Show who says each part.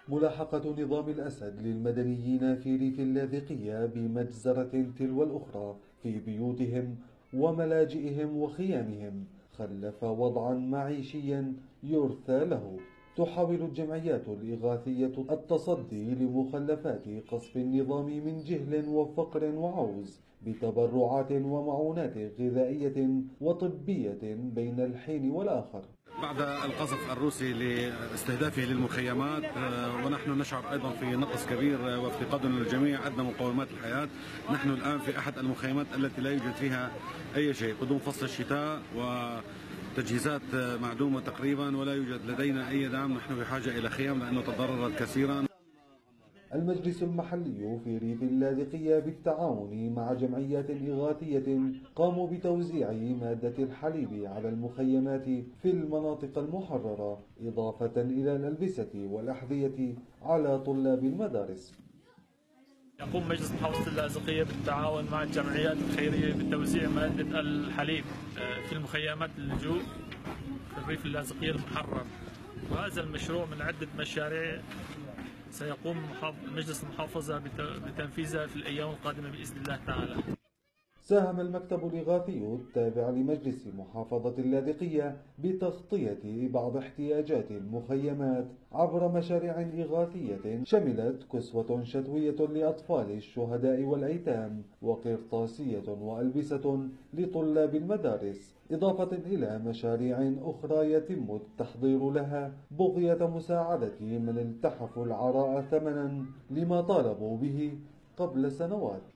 Speaker 1: ملاحقة نظام الأسد للمدنيين في ريف اللاذقية بمجزرة تلو الأخرى في بيوتهم وملاجئهم وخيامهم خلف وضعا معيشيا يرثى له. تحاول الجمعيات الإغاثية التصدي لمخلفات قصف النظام من جهل وفقر وعوز بتبرعات ومعونات غذائية وطبية بين الحين والآخر.
Speaker 2: بعد القصف الروسي لاستهدافه للمخيمات، ونحن نشعر أيضا في نقص كبير وافتقاد للجميع أدنى مقومات الحياة. نحن الآن في أحد المخيمات التي لا يوجد فيها أي شيء قدوم فصل الشتاء، وتجهيزات معدومة تقريبا، ولا يوجد لدينا أي دعم. نحن بحاجة إلى خيام لأنه تضررت كثيرا.
Speaker 1: المجلس المحلي في ريف اللاذقية بالتعاون مع جمعيات إغاثية قاموا بتوزيع مادة الحليب على المخيمات في المناطق المحررة، إضافة إلى الألبسة والأحذية على طلاب المدارس.
Speaker 3: يقوم مجلس محافظة اللاذقية بالتعاون مع الجمعيات الخيرية بتوزيع مادة الحليب في المخيمات اللجوء في الريف اللاذقية المحرر، وهذا المشروع من عدة مشاريع سيقوم مجلس المحافظة بتنفيذها في الأيام القادمة بإذن الله تعالى.
Speaker 1: ساهم المكتب الإغاثي التابع لمجلس محافظة اللاذقية بتغطية بعض احتياجات المخيمات عبر مشاريع إغاثية شملت كسوة شتوية لأطفال الشهداء والأيتام وقرطاسية وألبسة لطلاب المدارس، إضافة إلى مشاريع أخرى يتم التحضير لها بغية مساعدة من التحفوا العراء ثمنا لما طالبوا به قبل سنوات.